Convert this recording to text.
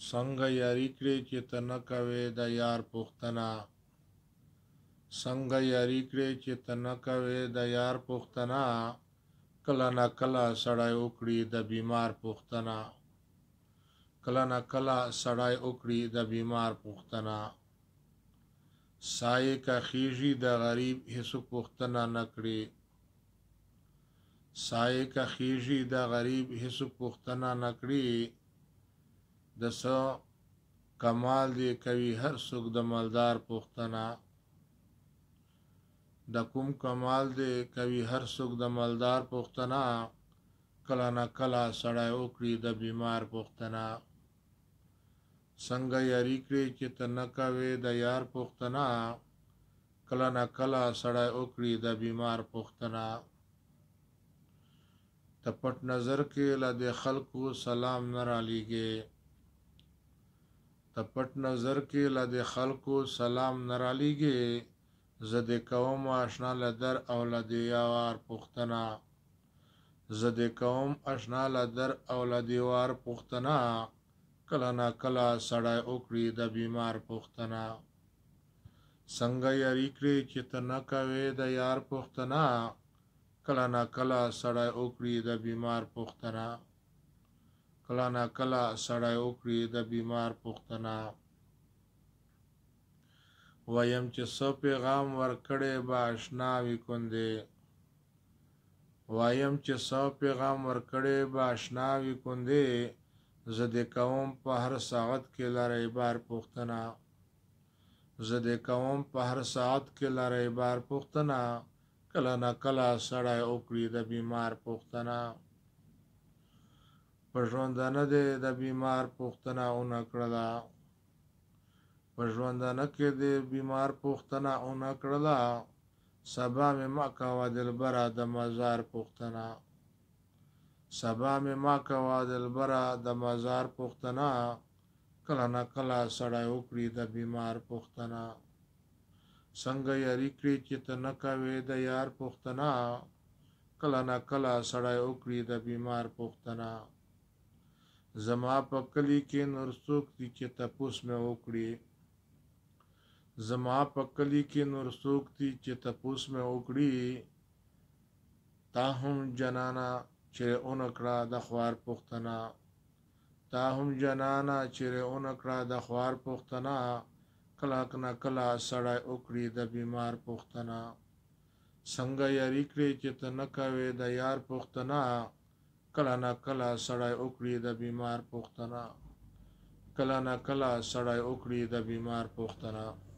څنګه یاري کړې چې ته نه کوې د یار پوښتنه څنګه یاري کړې چې ته نه کوې د یار پوښتنه کله نه کله سړی وکړي د بیمار پوښتنه کله نه کله سړی وکړي د بیمار پوښتنه سایه که خیږي د غریب هیڅوک پوښتنه نه کړي سایه که خیږي د غریب هیڅوک پوښتنه نه کړي د څه کمال دی کوي هر څوک د مالدار پوښتنه د کوم کمال دی کوي هر څوک د مالدار پوښتنه کله نه کله سړی وکړي د بیمار پوښتنه څنګه یاري کړې چې ته نه کوې د یار پوښتنه کله نه کله سړی وکړي د بیمار پوښتنه ته پټ نظر کې له د خلکو سلام نه رالیږې ته پټ نظر کې له د خلکو سلام نه رالیږې زه دې کوم اشنا له در او له د یار پوښتنه زه دې کوم اشنا له در او له د یار پوښتنه کله نه کله سړی وکړي د بیمار پوښتنه څنګه یاري کړې چې ته نه کوې د یار پوښتنه کله نه کله سړی وکړي د بیمار پوښتنه کله نه کله سړی وکړي د بیمار پوښتنه وایم چې څه پیغام ورکړی به اشنا وي کندې وایم چې څه پیغام ورکړی به اشنا وي کندې زه دې کوم په هر ساعت کې لری بار پوښتنه زه دې کوم په هر ساعت کې لری بار پوښتنه کله نه کله سړی وکړي د بیمار پوښتنه په ژوندانه دې د بیمار پوښتنه ونه کړله په ژوندانه کې دې بیمار پوښتنه ونه کړله سبا مې مه کوه دلبره د مزار پوښتنه سبا مې مه کوه دلبره د مزار پوښتنه کله نه کله سړی وکړي د بیمار پوښتنه څنګه یاري کړې چې ته نه کوې د یار پوښتنه کله نه کله سړی وکړي د بیمار پوښتنه زما په کلي کې نور څوک دي چې تپوس مې وکړي زما په کلي کې نور څوک دي چې تپوس مې وکړي تا هم جنانه چیرې اون کړه د خوار پوښتنه تا هم جنانه چیرې اون کړه د خوار پوښتنه کله نه کله سړی وکړي د بیمار پوښتنه څنګه یاري کړې چې ته نه کوې د یار پوښتنه کله نه کله سړی وکړي د بیمار پوښتنه کله نه کله سړی وکړي د بیمار پوښتنه